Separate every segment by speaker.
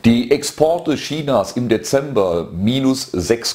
Speaker 1: Die Exporte Chinas im Dezember minus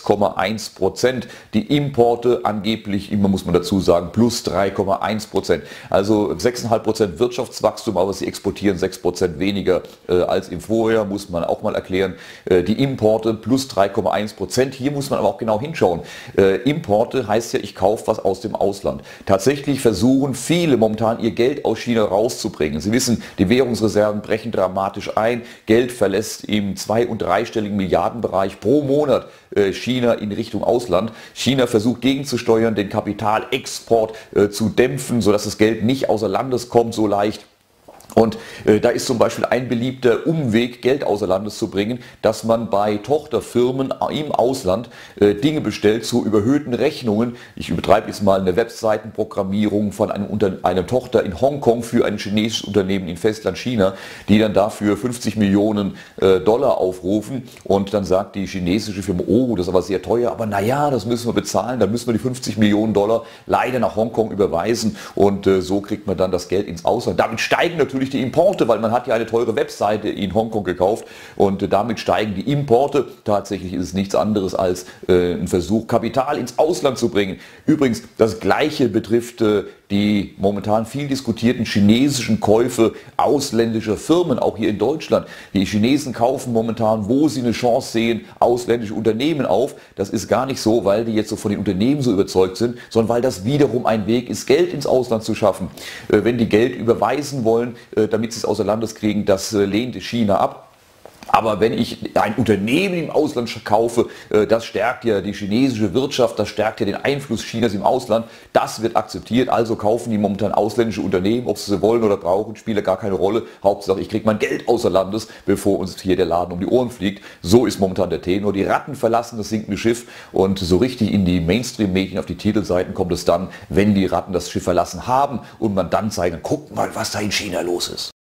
Speaker 1: 6,1%. Die Importe angeblich, immer muss man dazu sagen, plus 3,1%. Also 6,5% Wirtschaftswachstum, aber sie exportieren 6% weniger als im Vorjahr, muss man auch mal erklären. Die Importe plus 3,1%. Hier muss man aber auch genau hinschauen. Importe heißt ja, ich kaufe was aus dem Ausland. Tatsächlich versuchen viele momentan ihr Geld aus China rauszubringen. Sie wissen, die Währungsreserven brechen dramatisch ein. Geld verlässt im 2- und 3-stelligen Milliardenbereich pro Monat China in Richtung Ausland. China versucht gegenzusteuern, den Kapitalexport zu dämpfen, sodass das Geld nicht außer Landes kommt so leicht. Und da ist zum Beispiel ein beliebter Umweg, Geld außer Landes zu bringen, dass man bei Tochterfirmen im Ausland Dinge bestellt zu überhöhten Rechnungen. Ich übertreibe jetzt mal eine Webseitenprogrammierung von einer Tochter in Hongkong für ein chinesisches Unternehmen in Festland China, die dann dafür 50 Millionen Dollar aufrufen. Und dann sagt die chinesische Firma, oh, das ist aber sehr teuer, aber naja, das müssen wir bezahlen, dann müssen wir die 50 Millionen Dollar leider nach Hongkong überweisen. Und so kriegt man dann das Geld ins Ausland. Damit steigen natürlich die Importe, weil man hat ja eine teure Webseite in Hongkong gekauft und damit steigen die Importe. Tatsächlich ist es nichts anderes als ein Versuch, Kapital ins Ausland zu bringen. Übrigens, das Gleiche betrifft die momentan viel diskutierten chinesischen Käufe ausländischer Firmen, auch hier in Deutschland. Die Chinesen kaufen momentan, wo sie eine Chance sehen, ausländische Unternehmen auf. Das ist gar nicht so, weil die jetzt so von den Unternehmen so überzeugt sind, sondern weil das wiederum ein Weg ist, Geld ins Ausland zu schaffen. Wenn die Geld überweisen wollen, damit sie es außer Landes kriegen, das lehnt China ab. Aber wenn ich ein Unternehmen im Ausland kaufe, das stärkt ja die chinesische Wirtschaft, das stärkt ja den Einfluss Chinas im Ausland. Das wird akzeptiert, also kaufen die momentan ausländische Unternehmen, ob sie sie wollen oder brauchen, spielt ja gar keine Rolle. Hauptsache, ich kriege mein Geld außer Landes, bevor uns hier der Laden um die Ohren fliegt. So ist momentan der Tenor. Die Ratten verlassen das sinkende Schiff und so richtig in die Mainstream-Medien auf die Titelseiten kommt es dann, wenn die Ratten das Schiff verlassen haben und man dann zeigen, guckt mal, was da in China los ist.